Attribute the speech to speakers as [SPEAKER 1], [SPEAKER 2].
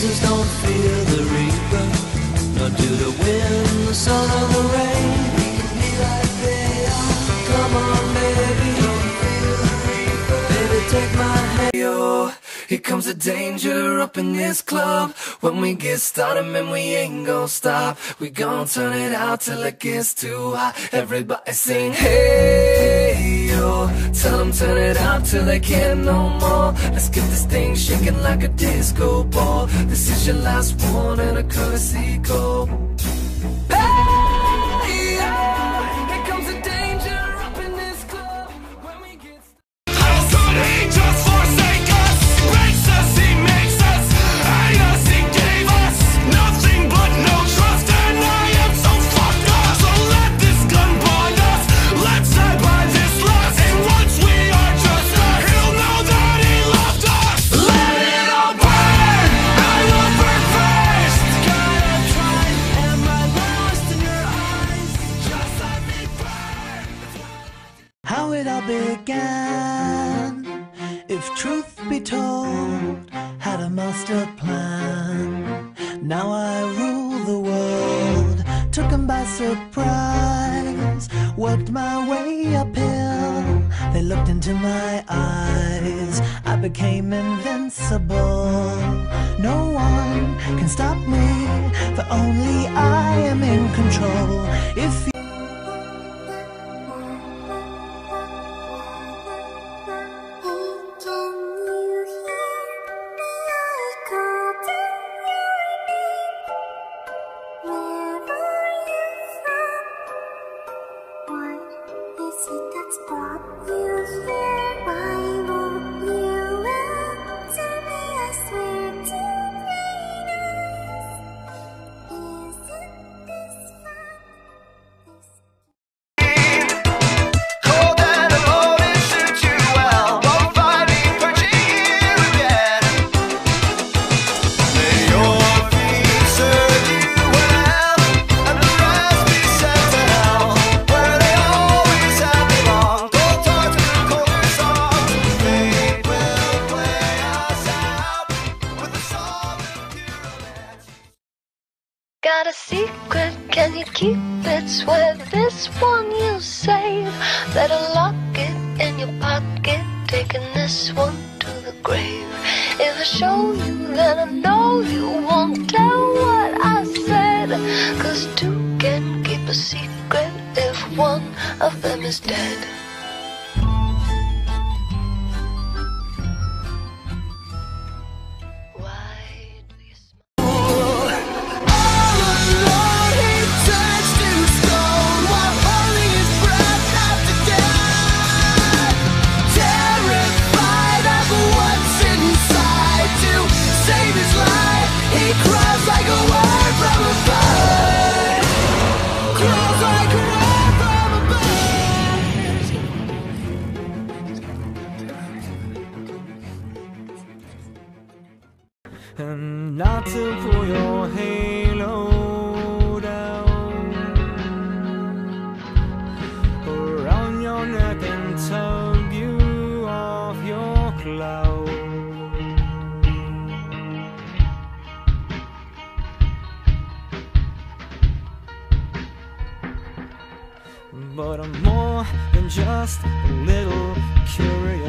[SPEAKER 1] Jesus don't fear the reaper, nor do the wind, the sun, or the rain. We can be like they are. Come on, baby, don't fear the reaper. Baby, take my hand. Yo, here comes the danger up in this club. When we get started, man, we ain't gon' stop. We gon' turn it out till it gets too hot. Everybody sing, hey, yo. Tell them turn it out till they can't no more. Let's get this thing shaking like a disco ball. This is your last one and a courtesy call. Hey, yo. Here comes the danger up in this club. When we get started.
[SPEAKER 2] How could he just forsake us? Breaks us, he makes us. Hate us, he gave us nothing but no trust. And I am so fucked up. So let this gun bind us. Let's die by this lust. And once we are just us, he'll know that he loved us. Let it all burn. I will burn first.
[SPEAKER 1] Gotta try, am I lost in your eyes?
[SPEAKER 2] Just let me burn.
[SPEAKER 3] How it all began, if truth be told, had a master plan. Now I rule the world, took 'em by surprise, worked my way uphill, they looked into my eyes, I became invincible. No one can stop me, for only I am in control. If you
[SPEAKER 4] got a secret, can you keep it? Swear this one you save. Better lock it in your pocket, taking this one to the grave. If I show you, then I know you won't tell what I said. 'Cause two can keep a secret if one of them is dead.
[SPEAKER 1] And not to pull your halo down around your neck and tug you off your cloud. But I'm more than just a little curious.